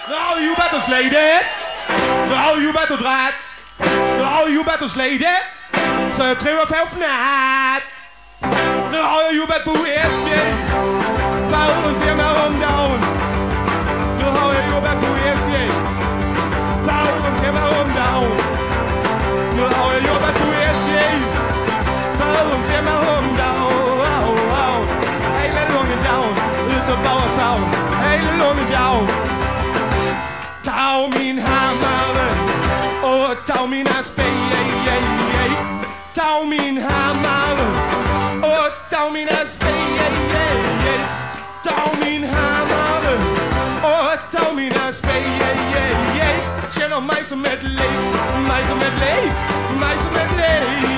No, you better slay that. No, you better dræt. No, you better slay that. Så jeg triver fævfnat. No, you better på æsje. Bare uden firma om dagen. No, you better på æsje. Bare uden firma om dagen. No, you better på æsje. Bare uden firma om dagen. Hele lunge dagen. Ut og bag af fagen. Hele lunge dagen. Tag min hammare og tag min aspe, tag min hammare og tag min aspe, tag min hammare og tag min aspe. Kender mig som et læg, mig som et læg, mig som et læg.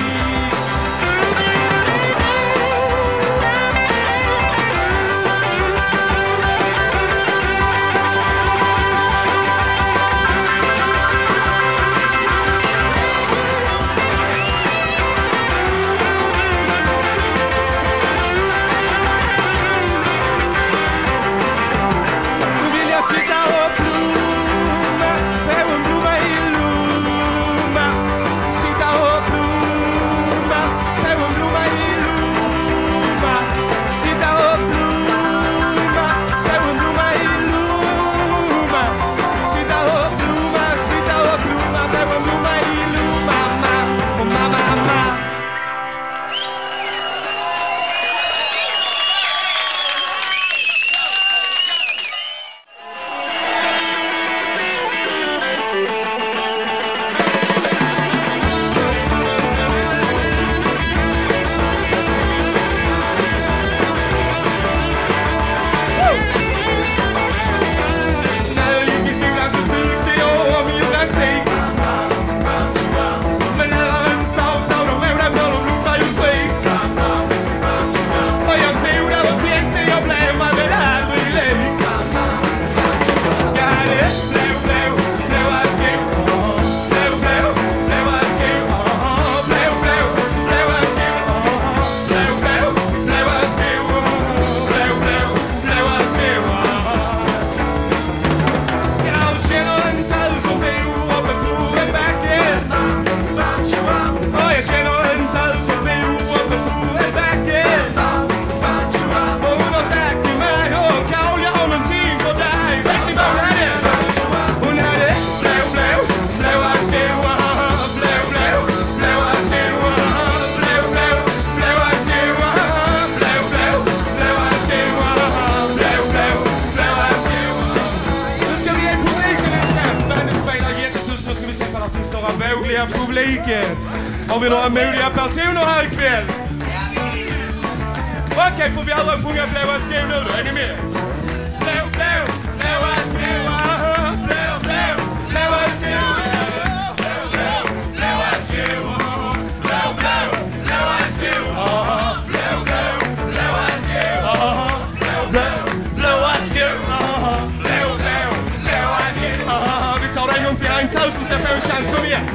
Publiken. Har vi några modiga personer här ikväll? Okej, får vi alla sjunga blåa skor nu då? Är ni med? Blå, blå, blåa skor. Blå, blå, blåa skor. Blå, blå, blåa skor. Blå, blå, blåa skor. Blå, blå, blåa skor. Blå, blå, blåa skor. Blå, blå, blåa skor. Vi tar det en gång till här. En tusen ska få en chans. Kom igen.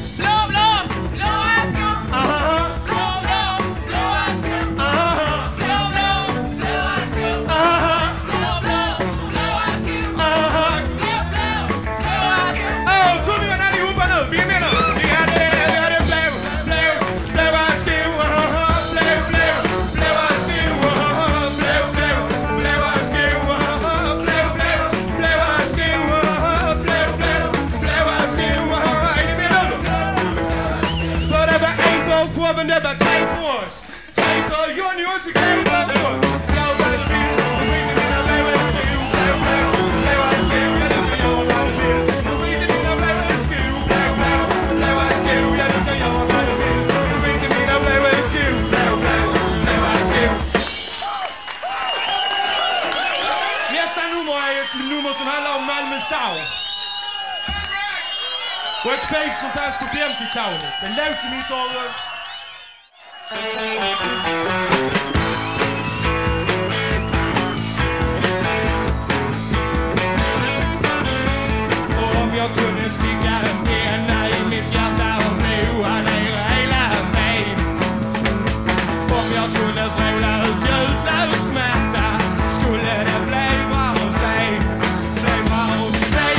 Never time for us. Time for you and yours to come for us. Nästa nummer är ett nummer som handlar om Malmö stad. Och ett spel som fanns på 50-talet. En låt som inte har... Om jag kunde sticka en penna i mitt hjärta och roa ner hela scen. Om jag kunde vråla ut ljudlös smärta skulle det bli bra att se. Bli bra att se.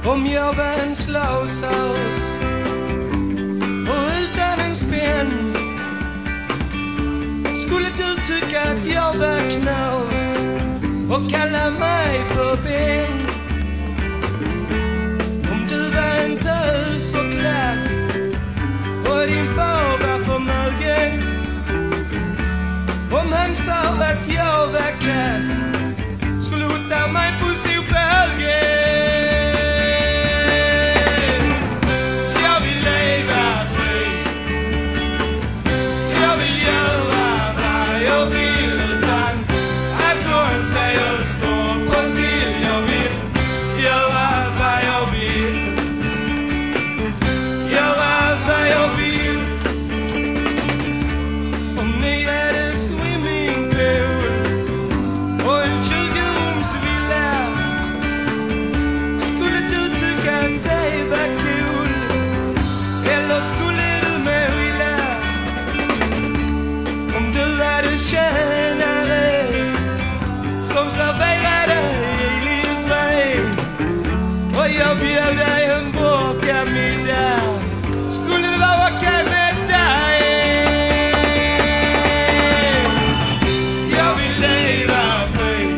Om jag var en slausaus och utan en spänn, skulle du tycka att jag var knas och kalla mig för Ben? Om du var en tös och klass och din far var förmögen, om han sa att jag var klass, skulle hota mig på sopahögen. Jag vill leva fri, jag vill göra vad jag vill utan att någon säger stopp och till. Jag vill göra vad jag vill, göra vad jag vill. Om ni hade swimmingpool och en 20-rumsvilla, skulle du tycka att det var cool? Eller skulle du med vilja? Om du hade tjänare som serverade i Lindberg och jag bjöd dig en bråka middag, skulle det vara okej med dig? Jag vill leva fri,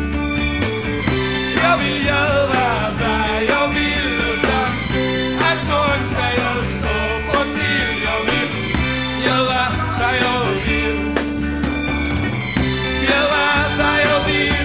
jag vill göra vad jag vill utan att någon säger stopp och till. Jag vill göra vad jag vill, göra vad jag vill.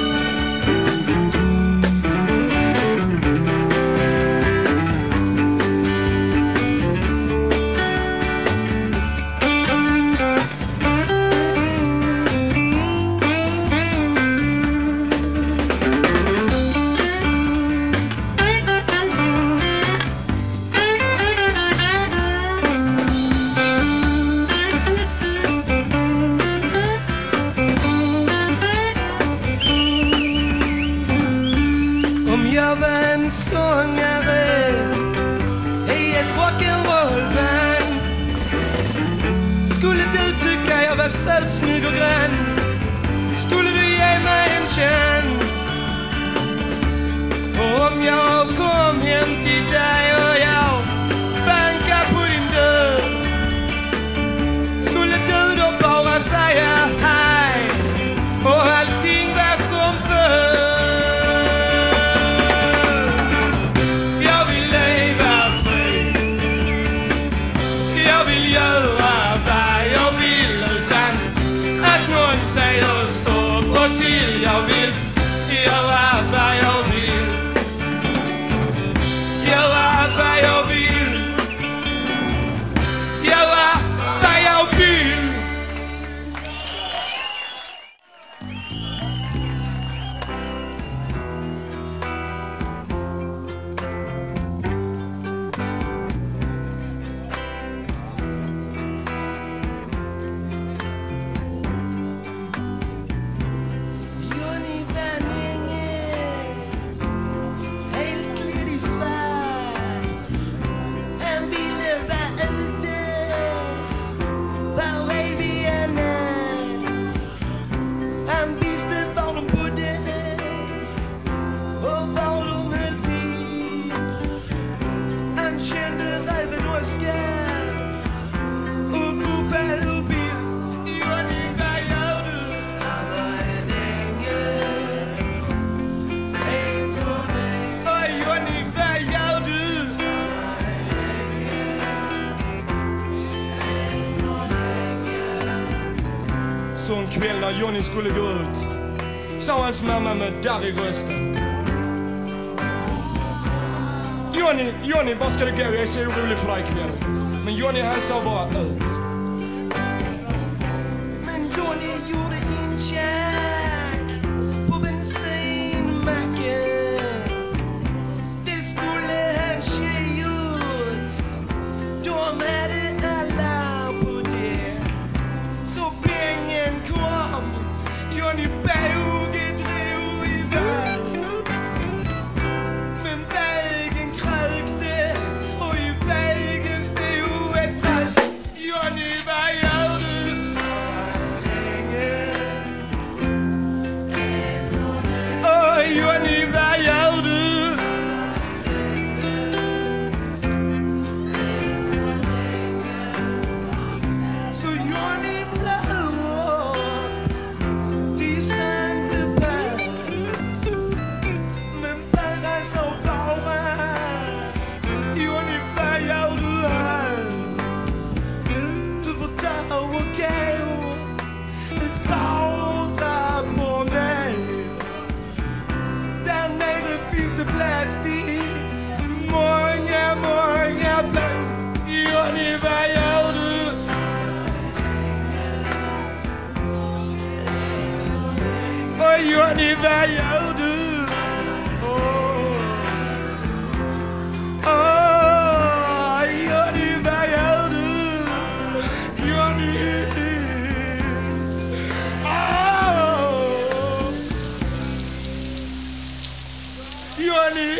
Om jag var en sångare i ett rock'n'roll-band, skulle du tycka jag var söt, snygg och grann? Skulle du ge mig en chans? Och om jag kom hem till dig och jag bankar på din dörr, skulle du då bara säga hej och allting var som förr? Jag vill leva fri, jag vill göra vad jag vill utan att någon säger stopp och till. Jag vill göra vad jag vill, göra vad jag vill, göra vad jag vill. Johnny Vanninge, helt klädd i svart. Han ville vara ute, var är vi än är? Han visste var de bodde och var de höll till. Han kände räven Oskar och Buffalo Bill. Johnny, vad gör du? Han var en ängel, en sån ängel. Oj, Johnny, vad gör du? Han var en ängel, en sån ängel. Så en kväll när Johnny skulle gå ut, sa hans mamma med darr i rösten: Johnny, var ska du gå? Jag är så orolig för dig ikväll. Men Johnny, han sa bara ut. Men Johnny gjorde incheck på bensinmacken. Det skulle han tjej ut. De hade alla på det. Så bängen kom. Johnny Båge drog iväg. Men vägen krökte och i vägen stod ett träd. Johnny, vad gör du? plats till många, många fler. Johnny, vad gör du? Och Johnny, vad gör du? Johnny, vad gör du? Johnny. Johnny,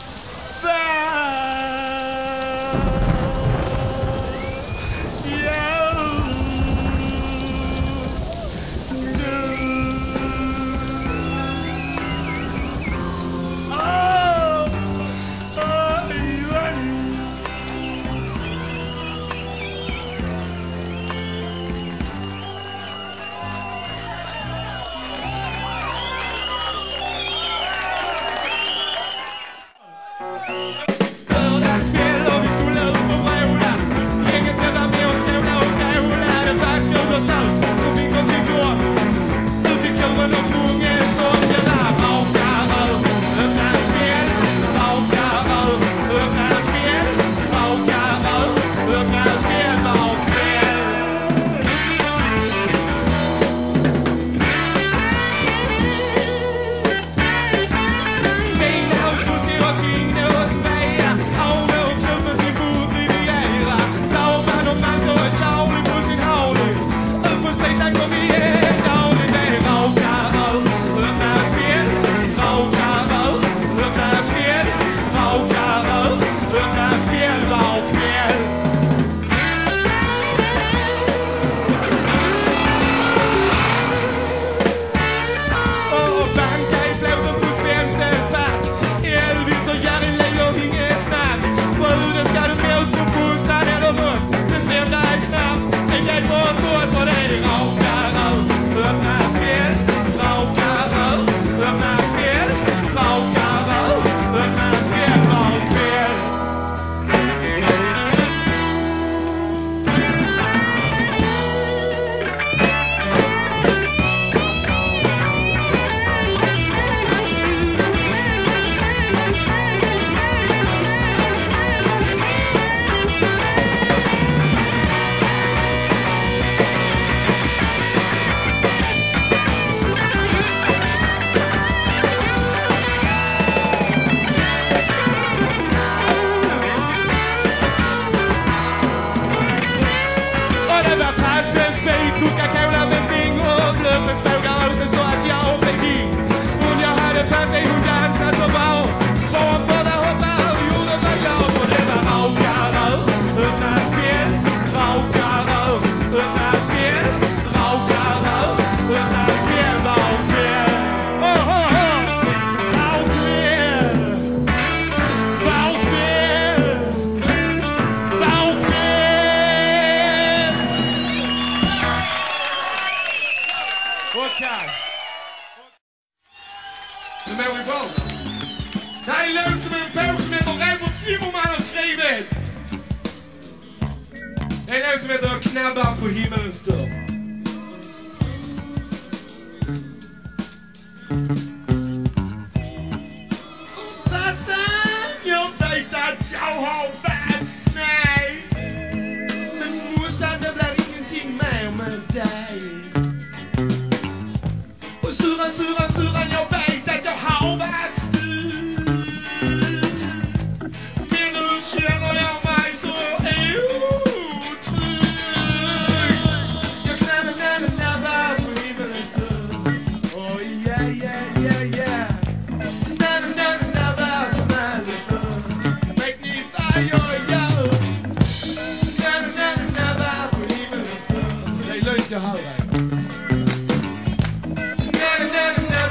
Nu mår vi bra. Det här är en låt som är en bok som heter Robert Zimmerman har skrivit. Det är en låt som heter Knabbar på himmelens dörr. Fastän jag vet att jag har varit snäll, men morsan, det blir ingenting mer med dig. Och surran, jag vet att jag har varit styr. Men nu känner jag mig så otrygg. Jag knabbar på himmelens dörr. Oh yeah, yeah, yeah, yeah. Knabbar som aldrig förr. Vet ni vad jag gör? Knabbar på himmelens dörr. Det är lugnt, jag hör dig.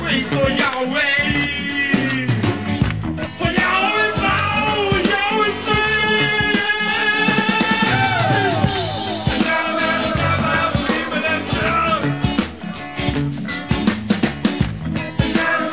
free for Yahweh. For Yahweh, Yahweh free. And now I believe in that song. And now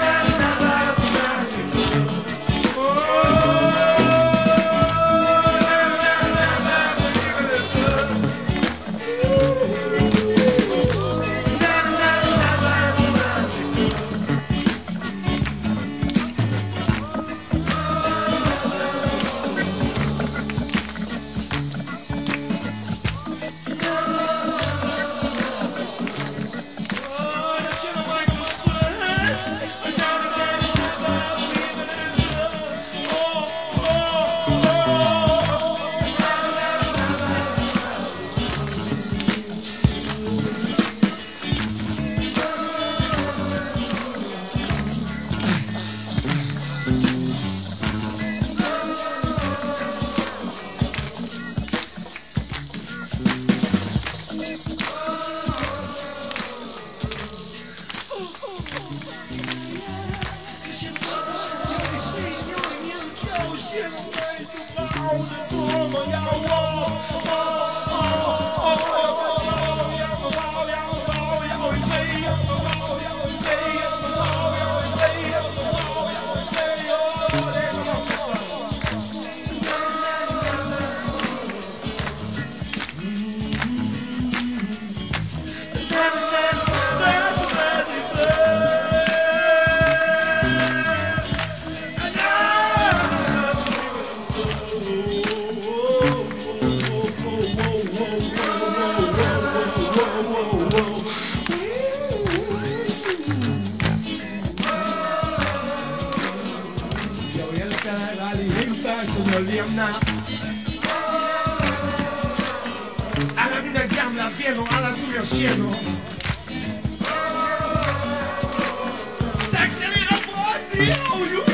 alla mina gamla vänner, alla som jag känner. Tack ska ni ha för att ni har gjort.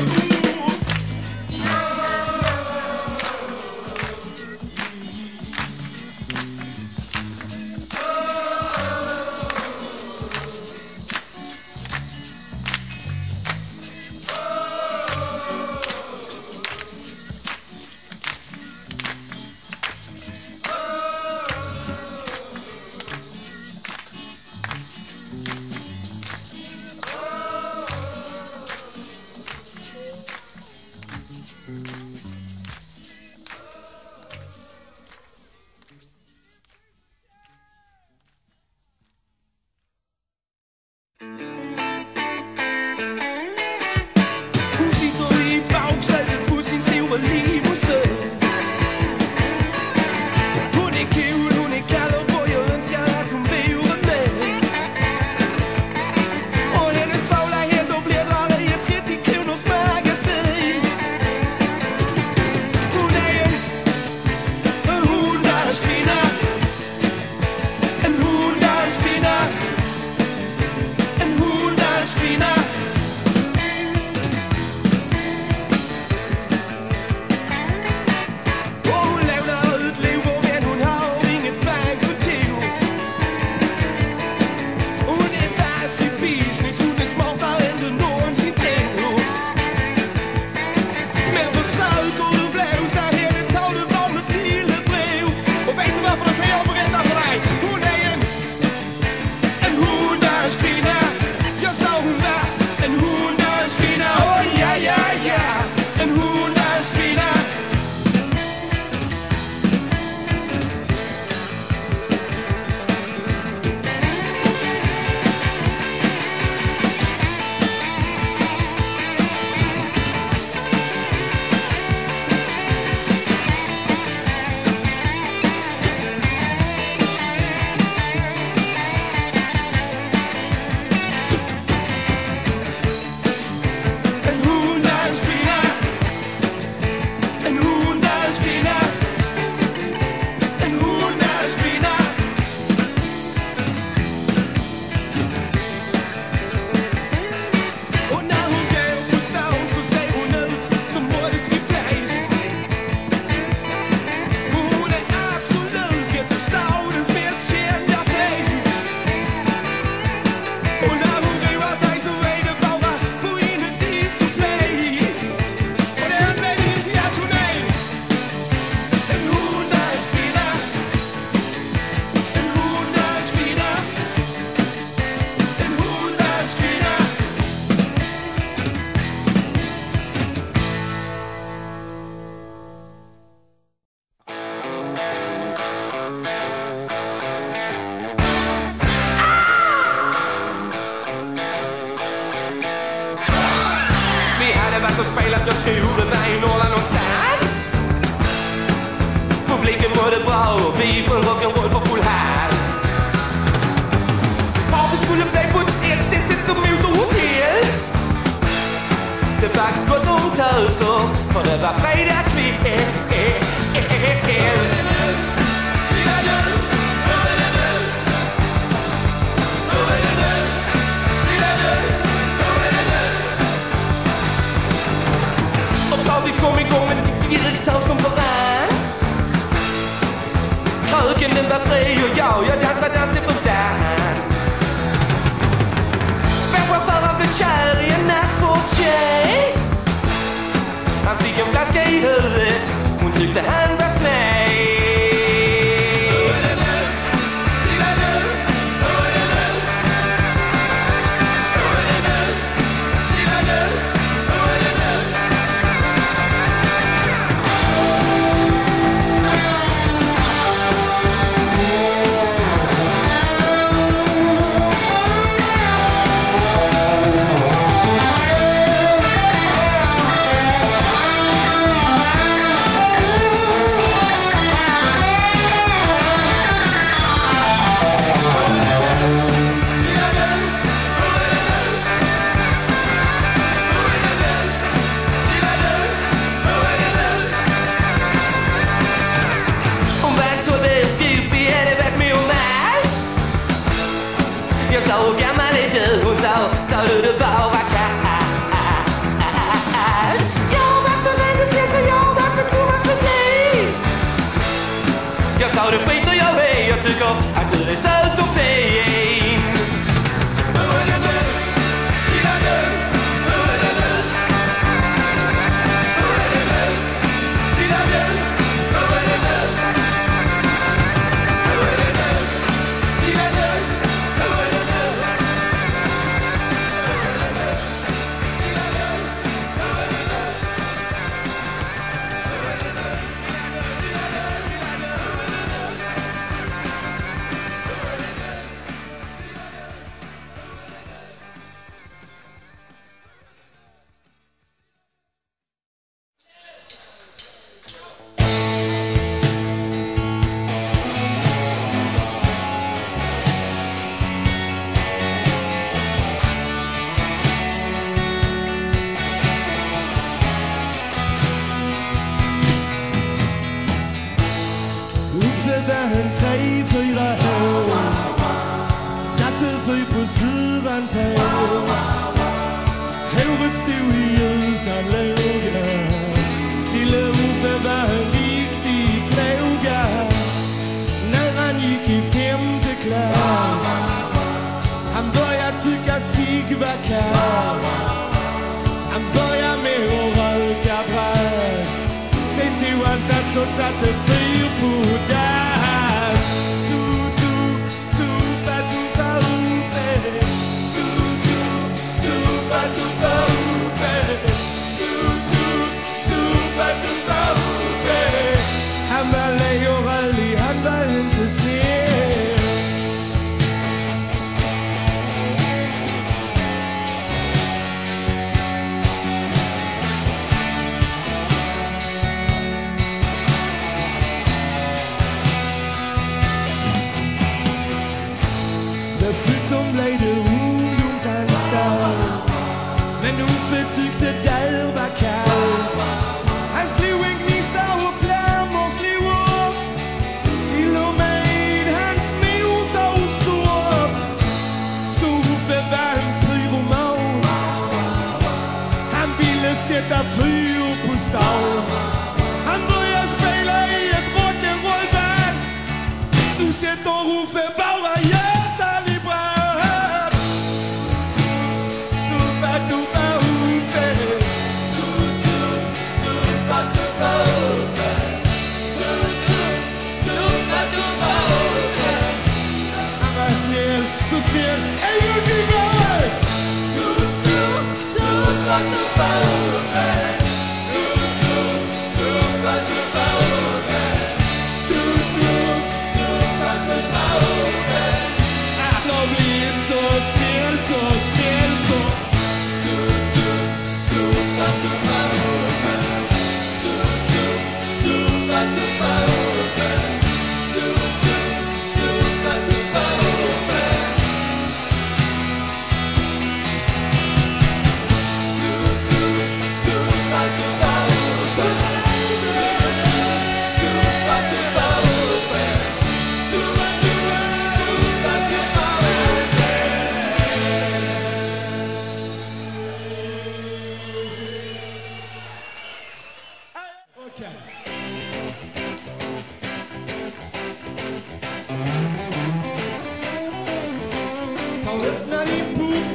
spejl att jag trodde mig några någonstans. Publiken mådde bra och vi från rock'n'roll på full hals. Party skulle bli på ett SSS som motorhotell. Det var gott om töser, för det var fredag kväll. Vi kom igång med en direktörskonferens. Kröken den var fri och jag dansade dans efter dans. Chauffören blev kär i en nattportier. Han fick en flaska i huvudet, hon tyckte han var snäll. Jag sa hur gammal är du? Hon sa, tar du det bara kallt? Jag har varit med Renneflätt och jag har varit med Thomas Ledin. Jag sa det skiter jag i, jag tycker att du är söt och fin. Hur är det nu? Gillar du? Hur är det nu? Hur är det nu? Gillar du? Hur är det nu? Hur är det nu? Gillar du? Sydens hav. Håret stod i ljusan låga. Lille Uffe var en riktig plåga. När han gick i 5:e klass, han började tycka sig var kass. Han började med att röka brass. Sen tog han sats och satte fyr på dass. Han var läg och rörlig, han var inte snäll. Med 17 blev det ungdomsanstalt, men Uffe tyckte där var kallt. Han slog en gnista och flammor slog upp. Till och med hans mor sa stopp. Så Uffe var en pyroman. Han ville sätta fyr på stan. Han började spela i ett rock'n'roll-band. Nu sätter Uffe bara hjärtan i brand. Tuppa Uffe. Tuppa Uffe. Han var snäll, så snäll. En gång till för Tuppa Uffe. Tuppa Uffe. Han har blivit så snäll, så snäll, så Tuppa Uffe.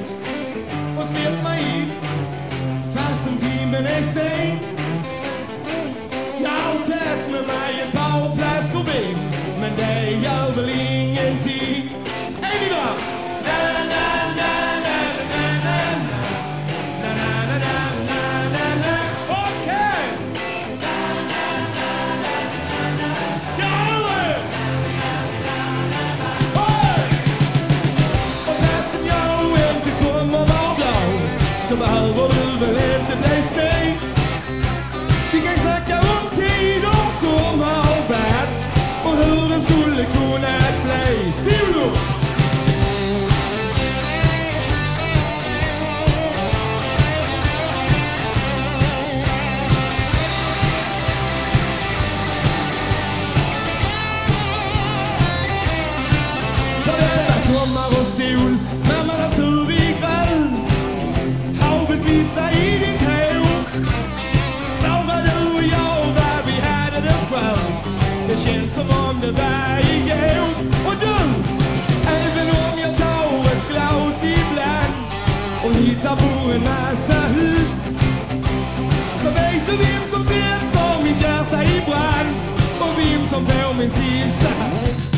ut och släpp mig in fastän timmen är sen. Jag har tagit med mig ett par flaskor vin, men det gör väl ingenting. Är ni där? Na na na na na na na na na na na na na. Okej! Ja! Och fastän jag inte kommer var glad, så behöver du väl inte bli sned. Vi kan snacka om tider som har varit och hur det skulle kunna bli. Solo! För det var sommar och sol, när man har tur i grönt. Havet glittrar i ditt hår. Bara du och jag, där vi hade det skönt. Det känns som om det var igår. Och du, även om jag tar ett glas ibland och hittar på en massa hus, så vet du vem som sätter mitt hjärta i brand och vem som får min sista.